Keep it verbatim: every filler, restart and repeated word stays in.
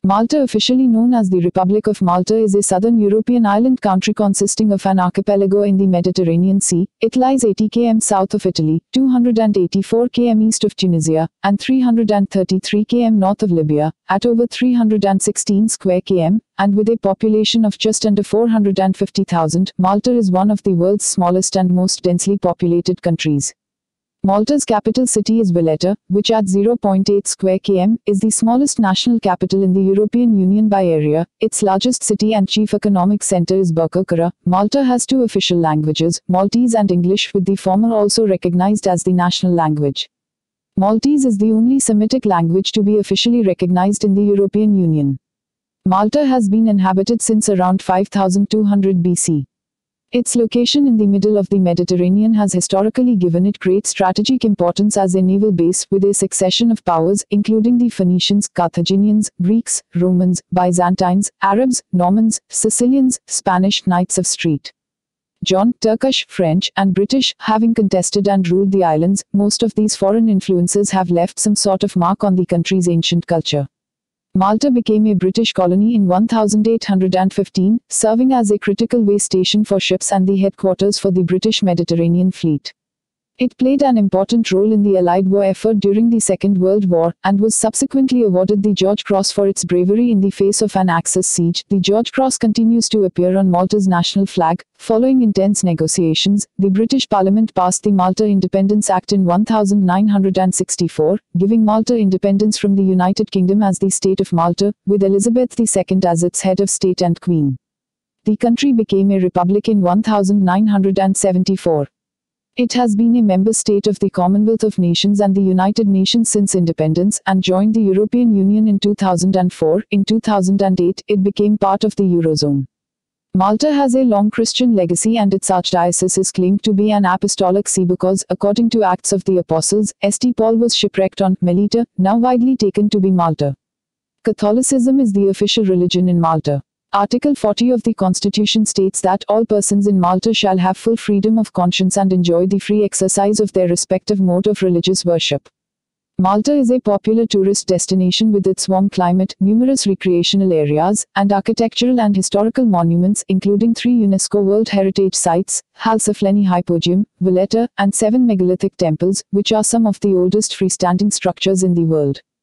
Malta, officially known as the Republic of Malta, is a southern European island country consisting of an archipelago in the Mediterranean Sea. It lies eighty kilometers south of Italy, two hundred eighty-four kilometers east of Tunisia, and three hundred thirty-three kilometers north of Libya, at over three hundred sixteen square kilometers, and with a population of just under four hundred fifty thousand, Malta is one of the world's smallest and most densely populated countries. Malta's capital city is Valletta, which at zero point eight square kilometers is the smallest national capital in the European Union by area. Its largest city and chief economic center is Birkirkara. Malta has two official languages, Maltese and English, with the former also recognized as the national language. Maltese is the only Semitic language to be officially recognized in the European Union. Malta has been inhabited since around five thousand two hundred B C. Its location in the middle of the Mediterranean has historically given it great strategic importance as a naval base, with a succession of powers, including the Phoenicians, Carthaginians, Greeks, Romans, Byzantines, Arabs, Normans, Sicilians, Spanish, Knights of St. John, Turkish, French, and British, having contested and ruled the islands. Most of these foreign influences have left some sort of mark on the country's ancient culture. Malta became a British colony in eighteen fifteen, serving as a critical way station for ships and the headquarters for the British Mediterranean Fleet. It played an important role in the Allied war effort during the Second World War, and was subsequently awarded the George Cross for its bravery in the face of an Axis siege. The George Cross continues to appear on Malta's national flag. Following intense negotiations, the British Parliament passed the Malta Independence Act in nineteen sixty-four, giving Malta independence from the United Kingdom as the State of Malta, with Elizabeth the Second as its head of state and queen. The country became a republic in nineteen seventy-four. It has been a member state of the Commonwealth of Nations and the United Nations since independence, and joined the European Union in two thousand four. In two thousand eight, it became part of the Eurozone. Malta has a long Christian legacy, and its archdiocese is claimed to be an apostolic see because, according to Acts of the Apostles, Saint Paul was shipwrecked on Melita, now widely taken to be Malta. Catholicism is the official religion in Malta. Article forty of the Constitution states that all persons in Malta shall have full freedom of conscience and enjoy the free exercise of their respective mode of religious worship. Malta is a popular tourist destination with its warm climate, numerous recreational areas, and architectural and historical monuments, including three UNESCO World Heritage Sites, Halsafleni Hypogeum, Valletta, and seven megalithic temples, which are some of the oldest freestanding structures in the world.